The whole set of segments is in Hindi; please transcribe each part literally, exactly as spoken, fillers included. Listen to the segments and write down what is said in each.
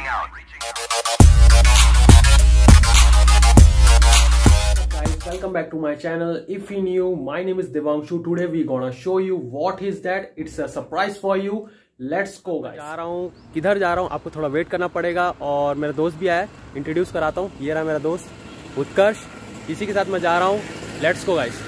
reaching out. Guys, welcome back to my channel. If you new, my name is Devanshu. Today we gonna show you what is that. It's a surprise for you. Let's go guys. जा रहा हूँ, किधर जा रहा हूँ आपको थोड़ा वेट करना पड़ेगा। और मेरा दोस्त भी आया, इंट्रोड्यूस कराता हूँ। ये रहा मेरा दोस्त उत्कर्ष, इसी के साथ मैं जा रहा हूँ। Let's go guys.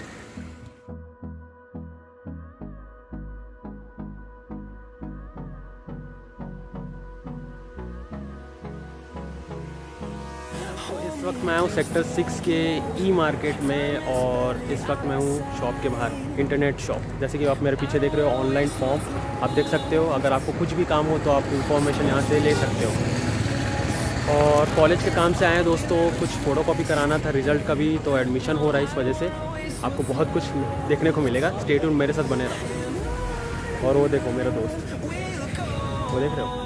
इस वक्त मैं हूँ सेक्टर सिक्स के ई मार्केट में और इस वक्त मैं हूँ शॉप के बाहर, इंटरनेट शॉप। जैसे कि आप मेरे पीछे देख रहे हो ऑनलाइन फॉर्म आप देख सकते हो। अगर आपको कुछ भी काम हो तो आप इंफॉर्मेशन यहाँ से ले सकते हो। और कॉलेज के काम से आए हैं दोस्तों, कुछ फ़ोटोकॉपी कराना था रिज़ल्ट का भी, तो एडमिशन हो रहा है, इस वजह से आपको बहुत कुछ देखने को मिलेगा। स्टे ट्यून मेरे साथ बने रहो। और वो देखो मेरा दोस्त, वो देख रहे हो।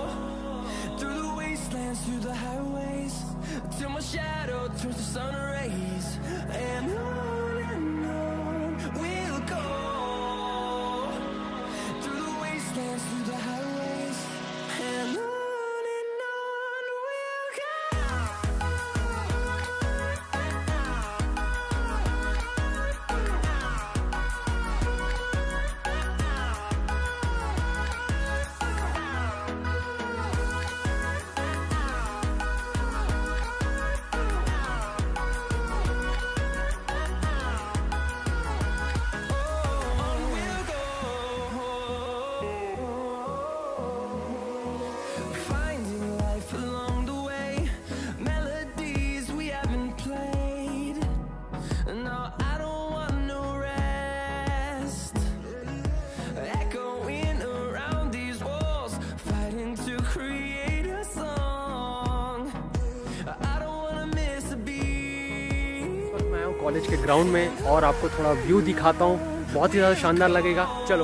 कॉलेज के ग्राउंड में और आपको थोड़ा व्यू दिखाता हूँ, बहुत ही ज़्यादा शानदार लगेगा। चलो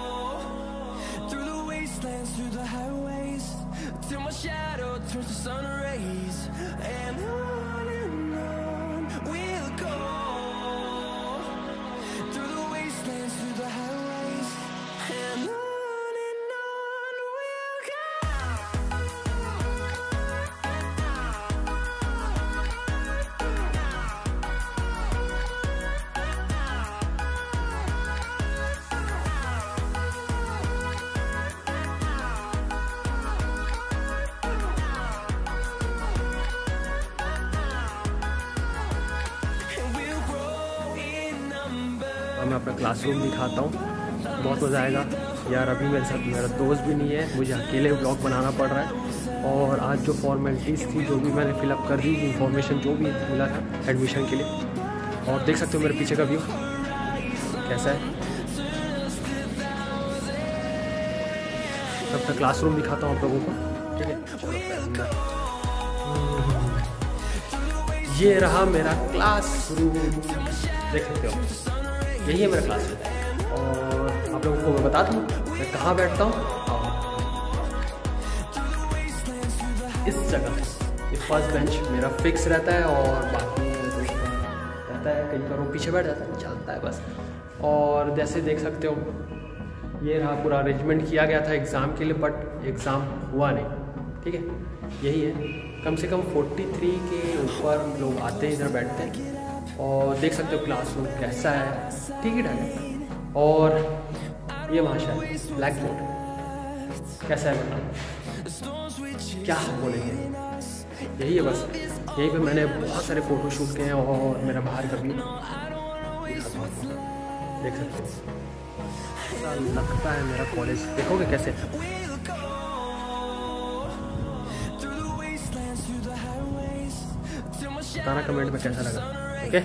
मैं अपना क्लासरूम दिखाता हूँ, बहुत मज़ा आएगा यार। अभी मेरे साथ मेरा दोस्त भी नहीं है, मुझे अकेले ब्लॉग बनाना पड़ रहा है। और आज जो फॉर्मेलिटीज़ थी, जो भी मैंने फिलअप कर दी, इंफॉर्मेशन जो भी मिला था एडमिशन के लिए। और देख सकते हो मेरे पीछे का व्यू कैसा है। अपना क्लासरूम दिखाता हूँ आप लोगों को, ठीक है। ये रहा मेरा क्लासरूम, देख सकते हो, यही है मेरा क्लासरूम। और आप लोगों को मैं बता दूँ मैं कहाँ बैठता हूँ, इस जगह। ये फर्स्ट बेंच मेरा फिक्स रहता है और बाकी रहता है, कहीं पर वो पीछे बैठ जाता है, चलता है बस। और जैसे देख सकते हो ये रहा, पूरा अरेंजमेंट किया गया था एग्ज़ाम के लिए, बट एग्ज़ाम हुआ नहीं, ठीक है। यही है, कम से कम तैंतालीस के ऊपर लोग आते हैं, इधर बैठते हैं। और देख सकते हो क्लासरूम कैसा है, ठीक ही ठाक है। और ये भाषा है ब्लैक बोर्ड, कैसा है बताओ, क्या बोलेंगे। यही है बस, यहीं पे मैंने बहुत सारे फ़ोटो शूट किए हैं। और मेरा बाहर का व्यू देख सकते हो, ऐसा लगता है मेरा कॉलेज। देखोगे कैसे, बताना कमेंट में कैसा लगा, ओके।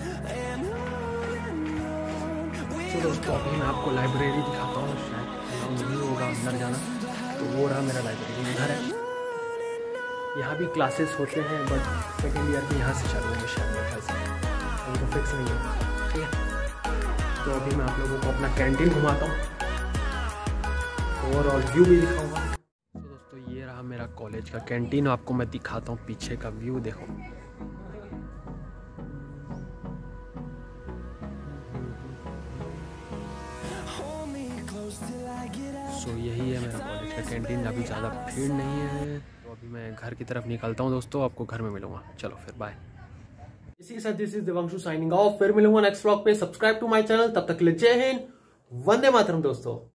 तो दोस्तों अभी मैं आपको लाइब्रेरी दिखाता हूँ, शायद नहीं होगा अंदर जाना। तो वो रहा मेरा लाइब्रेरी, घर है। यहाँ भी क्लासेस होते हैं, बट सेकेंड ईयर के यहाँ से चालू होंगे शायद, मेरे ख्याल से, उनको फिक्स नहीं है, ठीक है। तो अभी मैं आप लोगों को अपना कैंटीन घुमाता हूँ, ओवरऑल व्यू भी दिखाऊंगा। तो दोस्तों ये रहा मेरा कॉलेज का कैंटीन, आपको मैं दिखाता हूँ पीछे का व्यू, देखो। सो यही है मेरा कॉलेज का कैंटीन। कैंटीन, अभी ज़्यादा भीड़ नहीं है। तो अभी मैं घर की तरफ निकलता हूँ दोस्तों, आपको घर में मिलूंगा। चलो फिर बाय। इसी के साथ this is Devanshu signing off. फिर मिलूंगा नेक्स्ट व्लॉग पे। Subscribe to my channel. तब तक के लिए जय हिंद, वंदे मातरम दोस्तों।